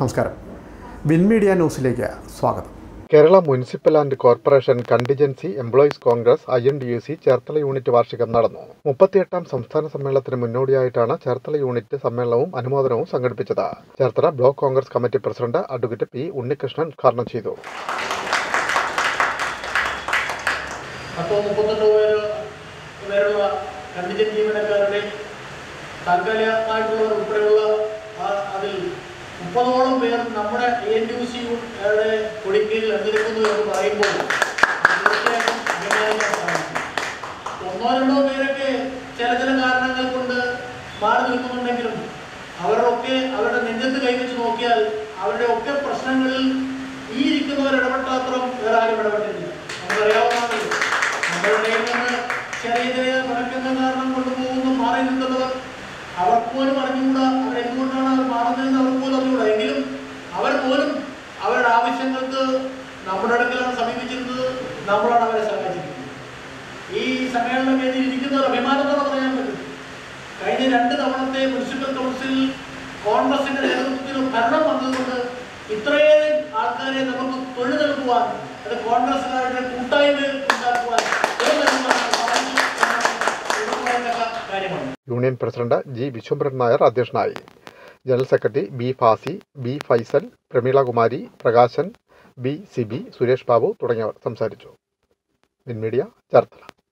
നമസ്കാരം. വിൻമീഡിയ ന്യൂസിലേക്ക് സ്വാഗതം. Kerala municipal and corporation contingency employees Congress INTUC Cherthala unit വാർഷികം നടന്നു. 38ാം സംസ്ഥാന സമ്മേളനത്തിന് മുന്നോടിയായിട്ടാണ് ചേർത്തല യൂണിറ്റ് സമ്മേളനവും അനുമോദനവും സംഘടിപ്പിച്ചത്. Cherthala block Congress committee president advocate P. Unnikrishnan ഉദ്ഘാടനം ചെയ്തു. മുപ്പതോളം പേർ നമ്മുടെ ANTUC കൊടിക്കീഴിൽ എഴുതിയിരിക്കുന്നു എന്ന് പറയുമ്പോൾ തീർച്ചയായിട്ടും അഭിമാനിക്കാൻ സാധിക്കും. ഒന്നോ രണ്ടോ പേരൊക്കെ ചില കാരണങ്ങൾ കൊണ്ട് മാറി നിൽക്കുന്നുണ്ടെങ്കിലും അവരുടെ നെഞ്ചത്ത് കൈവച്ച് നോക്കിയാൽ അവരുടെ ഒക്കെ പ്രശ്നങ്ങളിൽ ഈ ഇരിക്കുന്നവർ ഇടപെട്ടാത്രം വേറെ ആരും ഇടപെട്ടില്ല. നമുക്കറിയാവുന്നതാണ്. നമ്മളുടെ നിന്ന് ചെറിയ കണക്കെന്ന കാരണം കൊണ്ടുപോകുന്ന മാറി നിൽക്കുന്നവർ അവർക്ക് പോലും അറിഞ്ഞുകൂടാ. അവരെന്തുകൊണ്ടാണ് അവർ മാറുന്നതെന്ന് അവർക്ക് പോലും അറിഞ്ഞുകൂടാ. എങ്കിലും അവർ പോലും അവരുടെ ആവശ്യങ്ങൾക്ക് നമ്മുടെ അടുക്കലാണ് സമീപിച്ചിരുന്നത്. നമ്മളാണ് അവരെ സഹായിച്ചിരിക്കുന്നത്. ഈ സമ്മേളന വേദിയിൽ ഇരിക്കുന്നവർ അഭിമാനത്തോടെ പറയാൻ പറ്റും. കഴിഞ്ഞ 2 തവണത്തെ മുനിസിപ്പൽ കൗൺസിൽ കോൺഗ്രസിന്റെ നേതൃത്വത്തിൽ ഭരണം വന്നതുകൊണ്ട് ഇത്രയേറെ ആൾക്കാരെ നമുക്ക് തൊഴിൽ നൽകുവാൻ, അത് കോൺഗ്രസുകാരുടെ കൂട്ടായ്മ ഉണ്ടാക്കുവാൻ കാര്യമാണ്. Union president G. Viswambharan Nair അധ്യക്ഷനായി. General secretary B. Fasi, B. Faisal, Pramilakumari, Prakashan, B. Sibi, Suresh Babu തുടങ്ങിയവർ സംസാരിച്ചു. വിൻമീഡിയ ചേർത്തല.